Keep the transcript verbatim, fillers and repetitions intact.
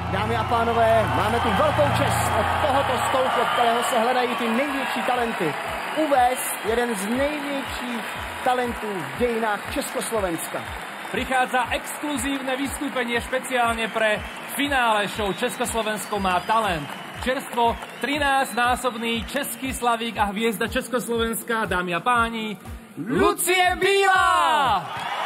Dámy a pánové, máme tu velkou čest od tohoto stolku, od kterého se hledají ty největší talenty, uvést jeden z největších talentů v dějinách Československa. Prichádza exkluzívne vystúpenie špeciálne pre finále show Československo má talent. Čerstvo trinásťnásobný český slavík a hviezda Československa, dámy a páni, Lucie Bílá!